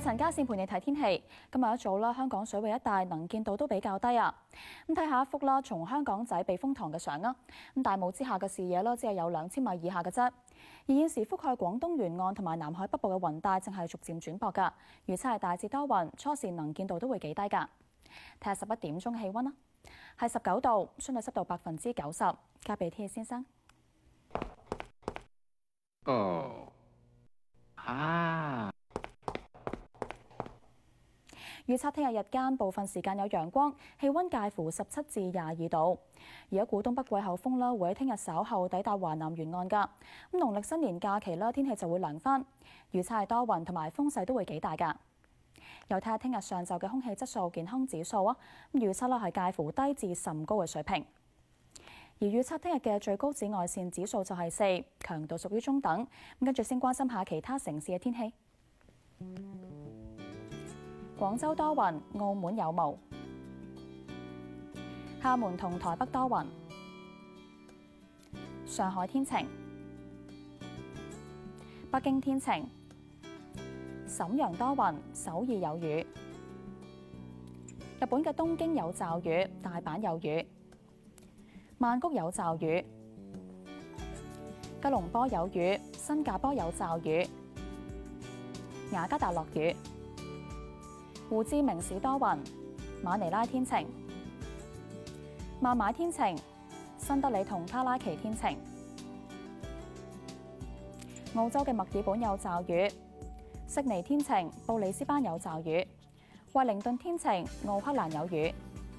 係陳家善陪你睇天氣。今日一早啦，香港水域一帶能見度都比較低啊。咁睇下一幅啦，從香港仔避風塘嘅相啊。咁大霧之下嘅視野啦，只係有2000米以下嘅啫。而現時覆蓋廣東沿岸同埋南海北部嘅雲帶正係逐漸轉薄㗎。預測係大致多雲，初時能見度都會幾低㗎。睇下11點鐘氣温啦，係19度，相對濕度90%。交俾天氣先生。預測聽日日間部分時間有陽光，氣温介乎17至22度。而一股東北季候風啦，會喺聽日稍後抵達華南沿岸㗎。咁農曆新年假期啦，天氣就會涼翻。預測係多雲同埋風勢都會幾大㗎。又睇下聽日上晝嘅空氣質素健康指數啊，咁預測啦係介乎低至甚高嘅水平。而預測聽日嘅最高紫外線指數就係4，強度屬於中等。咁跟住先關心下其他城市嘅天氣。廣州多雲，澳門有霧。廈門同台北多雲。上海天晴。北京天晴。瀋陽多雲，首爾有雨。日本嘅東京有驟雨，大阪有雨。曼谷有驟雨。吉隆坡有雨，新加坡有驟雨。雅加達落雨。胡志明市多雲，馬尼拉天晴。孟買天晴，新德里同卡拉奇天晴。澳洲嘅墨爾本有驟雨。悉尼天晴，布里斯班有驟雨。惠靈頓天晴，奧克蘭有雨。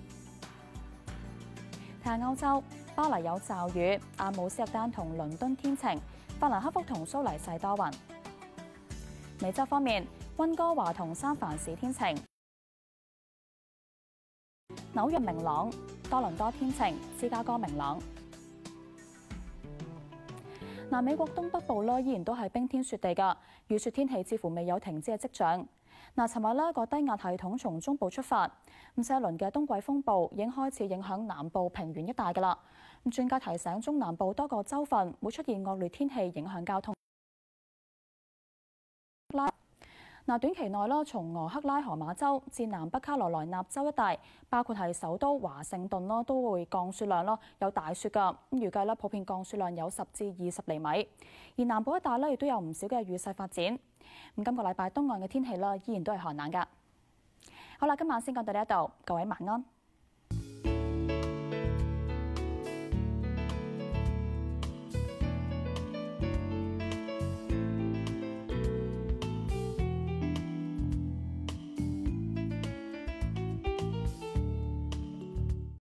睇下歐洲，巴黎有驟雨，阿姆斯特丹同倫敦天晴，法蘭克福同蘇黎世多雲。美洲方面，溫哥華同三藩市天晴，紐約明朗，多倫多天晴，芝加哥明朗。美國東北部依然都係冰天雪地㗎，雨雪天氣似乎未有停止嘅跡象。尋日個低壓系統從中部出發，咁新一輪嘅冬季風暴已經開始影響南部平原一帶㗎啦。咁專家提醒中南部多個州份會出現惡劣天氣，影響交通。短期內從俄克拉荷馬州至南北卡羅來納州一帶，包括係首都華盛頓都會降雪量有大雪㗎。咁預計普遍降雪量有10至20厘米，而南部一帶亦都有唔少嘅雨勢發展。咁今個禮拜東岸嘅天氣依然都係寒冷㗎。好啦，今晚先講到呢一度，各位晚安。